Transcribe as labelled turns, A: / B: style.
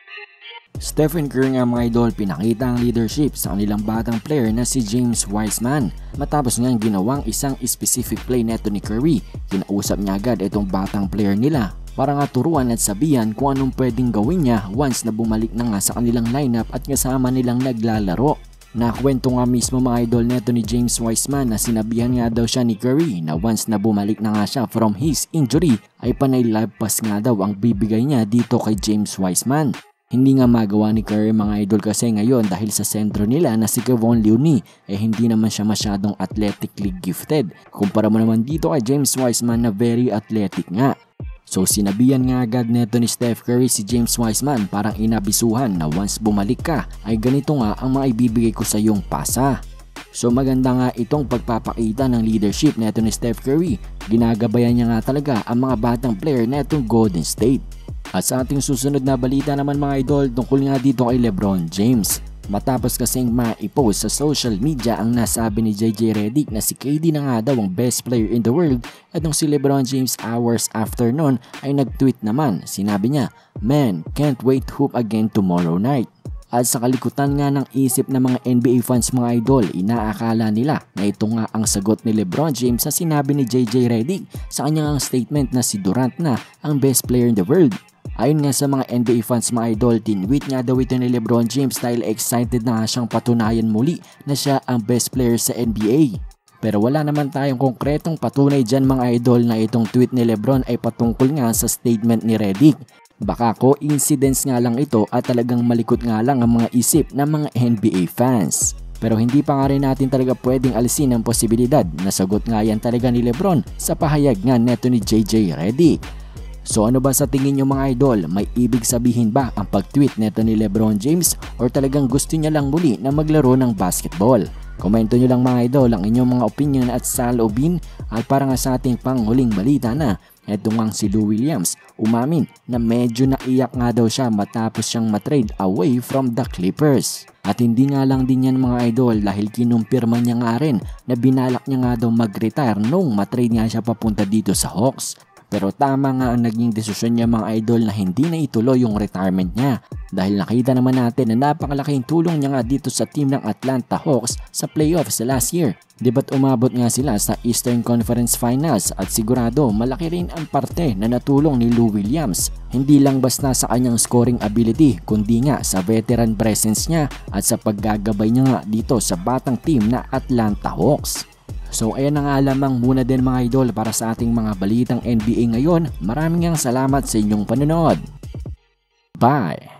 A: Steph and Curry nga mga idol, pinakita ang leadership sa kanilang batang player na si James Wiseman. Matapos nga ginawang isang specific play neto ni Curry, kinausap niya agad itong batang player nila para nga turuan at sabihan kung anong pwedeng gawin niya once na bumalik na nga sa kanilang lineup at kasama nilang naglalaro. Nakwento nga mismo mga idol neto ni James Wiseman na sinabihan nga daw siya ni Curry na once na bumalik na nga siya from his injury ay panay live pass nga daw ang bibigay niya dito kay James Wiseman. Hindi nga magawa ni Curry mga idol kasi ngayon dahil sa sentro nila na si Kevon Looney hindi naman siya masyadong athletically gifted. Kumpara mo naman dito kay James Wiseman na very athletic nga. So sinabihan nga agad neto ni Steph Curry si James Wiseman, parang inabisuhan na once bumalik ka ay ganito nga ang maibibigay ko sa iyong pasa. So maganda nga itong pagpapakita ng leadership neto ni Steph Curry. Ginagabayan niya nga talaga ang mga batang player netong Golden State. At sa ating susunod na balita naman mga idol, tungkol nga dito kay LeBron James. Matapos kasing maipost sa social media ang nasabi ni JJ Redick na si KD na nga daw ang best player in the world, atong si LeBron James hours after nun ay nag-tweet naman. Sinabi niya, "Man, can't wait to hoop again tomorrow night." At sa kalikutan nga ng isip ng mga NBA fans mga idol, inaakala nila na ito nga ang sagot ni LeBron James sa sinabi ni JJ Redick sa kanyang statement na si Durant na ang best player in the world. Ayon nga sa mga NBA fans mga idol, tinweet nga daw ito ni LeBron James dahil excited na nga siyang patunayan muli na siya ang best player sa NBA. Pero wala naman tayong konkretong patunay dyan mga idol na itong tweet ni LeBron ay patungkol nga sa statement ni Redick. Baka coincidence nga lang ito at talagang malikot nga lang ang mga isip ng mga NBA fans. Pero hindi pa nga rin natin talaga pwedeng alisin ang posibilidad na sagot nga yan talaga ni LeBron sa pahayag nga neto ni JJ Redick. So ano ba sa tingin nyo mga idol? May ibig sabihin ba ang pag-tweet neto ni LeBron James or talagang gusto niya lang muli na maglaro ng basketball? Komento nyo lang mga idol ang inyong mga opinion at saloobin. At para nga sa ating panghuling balita na, eto nga si Lou Williams umamin na medyo naiyak nga daw siya matapos siyang matrade away from the Clippers. At hindi nga lang din yan mga idol dahil kinumpirma niya nga rin na binalak niya nga daw mag-retire nung matrade nga siya papunta dito sa Hawks. Pero tama nga ang naging desisyon niya mga idol na hindi na ituloy yung retirement niya dahil nakita naman natin na napakalaking tulong niya nga dito sa team ng Atlanta Hawks sa playoffs sa last year. Di ba't umabot nga sila sa Eastern Conference Finals at sigurado malaki rin ang parte na natulong ni Lou Williams. Hindi lang basta sa kanyang scoring ability kundi nga sa veteran presence niya at sa paggagabay niya nga dito sa batang team na Atlanta Hawks. So ayan na nga lamang muna din mga idol para sa ating mga balitang NBA ngayon. Maraming salamat sa inyong panonood. Bye!